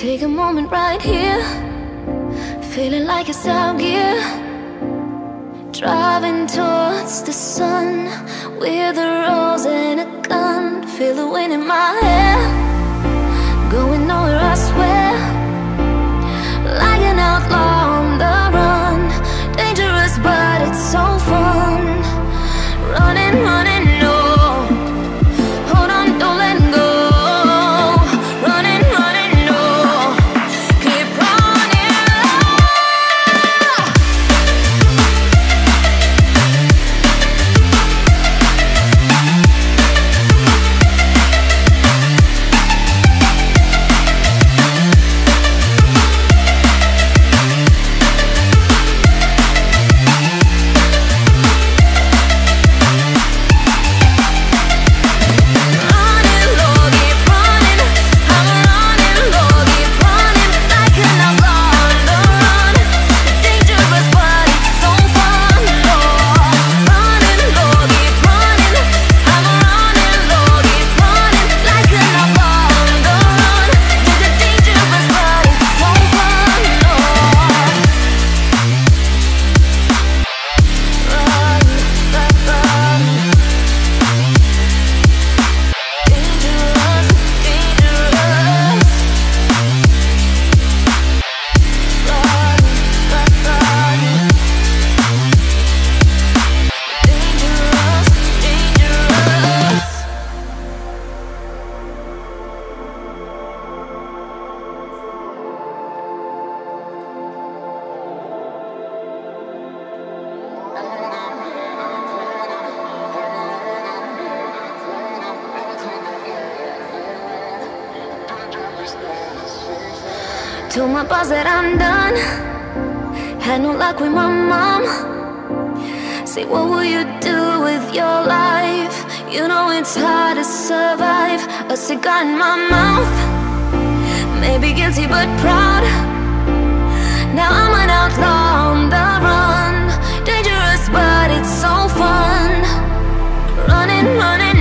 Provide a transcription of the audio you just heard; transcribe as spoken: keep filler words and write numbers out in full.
Take a moment right here, feeling like it's out gear. Driving towards the sun with a rose and a gun. Feel the wind in my hair, going nowhere I swear. Like an outlaw on the run, dangerous but it's so fun. Running, running, no, hold on, don't let go. Running, running, no, keep running. Told my boss that I'm done. Had no luck with my mom. Say, what will you do with your life? You know it's hard to survive. A cigar in my mouth, maybe guilty but proud. Now I'm an outlaw on the run, dangerous but it's so fun. Running, running.